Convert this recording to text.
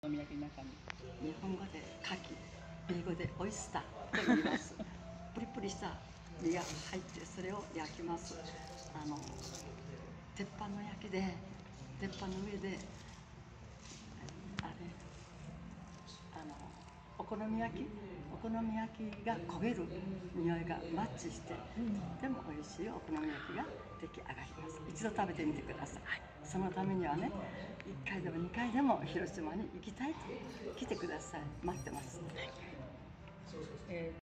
お土産の中に日本語で牡蠣、英語でオイスターと言います。プリプリした身が入ってそれを焼きます。鉄板の焼きで、鉄板の上でお好み焼きが焦げる匂いがマッチして、とっても美味しいお好み焼きが出来上がります。一度食べてみてください。そのためにはね、1回でも2回でも広島に行きたいと来てください。待ってます。